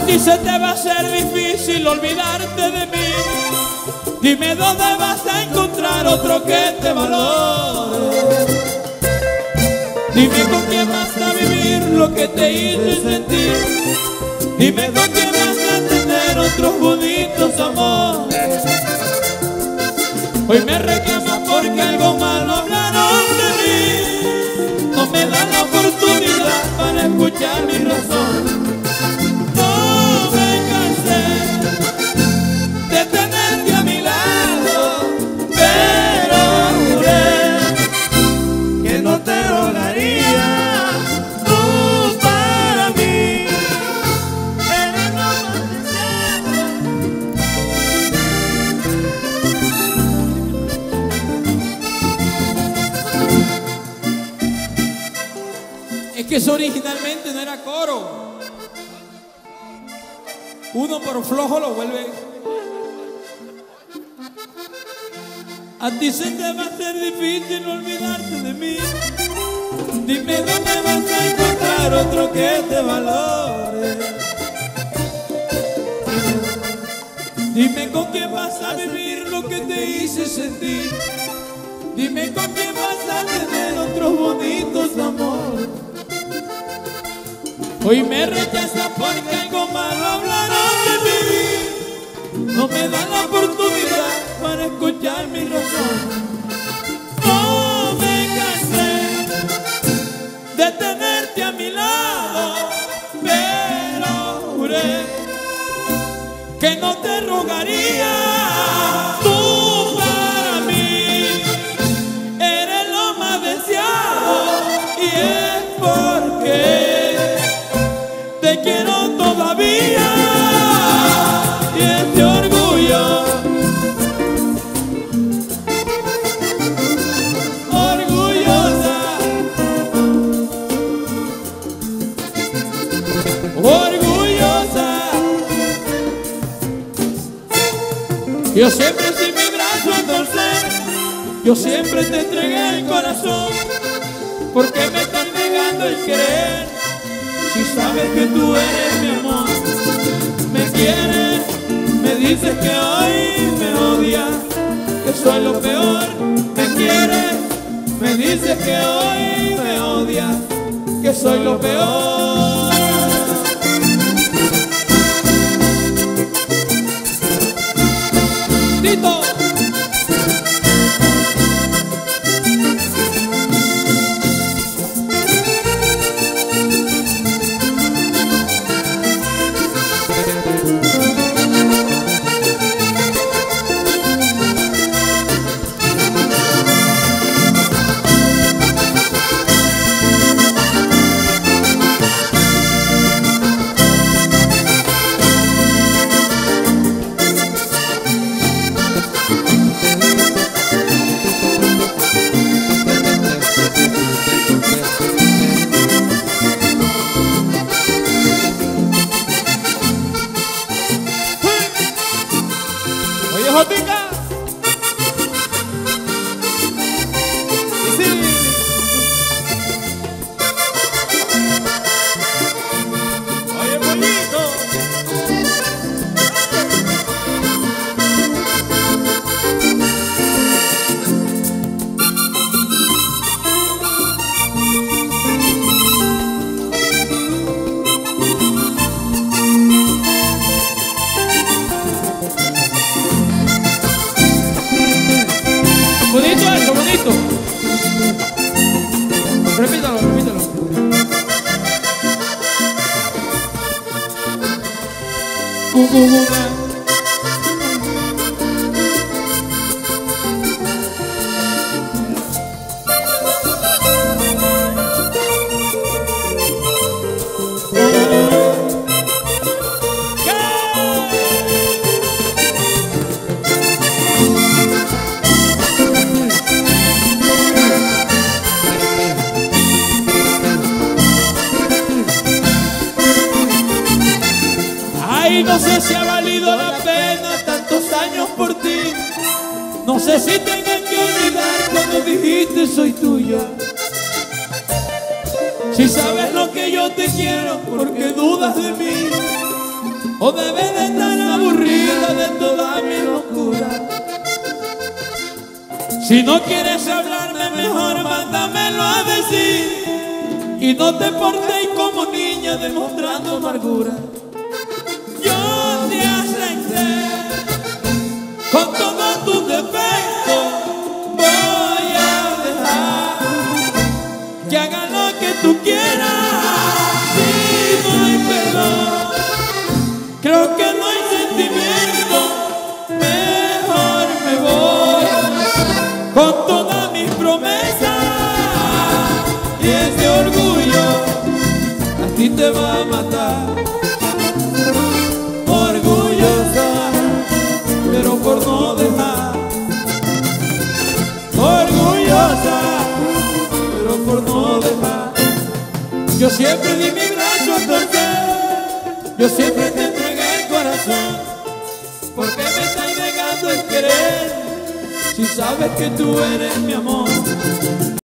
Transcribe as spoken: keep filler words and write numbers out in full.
ti se te va a ser difícil olvidarte de mí. Dime dónde vas a encontrar otro que te valore. Dime con quién vas a vivir lo que te hice sentir. Dime con quién vas a tener otros bonitos amores. Hoy me reclamas porque algo malo hablaron de mí. No me dan la oportunidad para escuchar mi razón. No me cansé de tenerte a mi lado, pero juré que no te rogaría. Tú para mí eres lo más deseado. Es que eso originalmente no era coro. Uno por flojo lo vuelve. A ti se te va a hacer difícil olvidarte de mí. Dime dónde vas a encontrar otro que te valore. Dime con quién vas a vivir lo que te hice sentir. Dime con quién vas a tener otros bonitos amores. Hoy me rechazas porque algo malo hablaron de mí. No me dan la oportunidad para escuchar mi razón. No me cansé de tenerte a mi lado, pero juré que no te rogaría. Tú para mí eres lo más deseado, y es porque te quiero todavía, y este orgullo, orgullosa, orgullosa. Yo siempre sin mi brazo a torcer, yo siempre te entregué el corazón. ¿Por qué me estás negando el querer? Si sabes que tú eres mi amor, me quieres, me dices que hoy me odias, que soy lo peor. Me quieres, me dices que hoy me odias, que soy lo peor. Tito. Jotica. Sí. Oye, pollito. Bonito eso, bonito. Repítalo, repítalo. Bu, bu, bu, y no sé si ha valido la pena tantos años por ti. No sé si tengan que olvidar cuando dijiste soy tuya. Si sabes lo que yo te quiero, porque dudas de mí. o debes de estar aburrida de toda mi locura. Si no quieres hablarme, mejor mándamelo a decir, y no te portéis como niña demostrando amargura. Yo te acepté con todos tus defectos, voy a dejar que haga lo que tú quieras. Si no hay perdón, creo que no hay sentimiento, mejor me voy con todas mis promesas, y ese orgullo a ti te va a matar. Orgullosa, pero por no dejar. Orgullosa, pero por no dejar. Yo siempre di mi brazo a torcer, yo siempre te entregué el corazón. ¿Por qué me estás negando el querer si sabes que tú eres mi amor?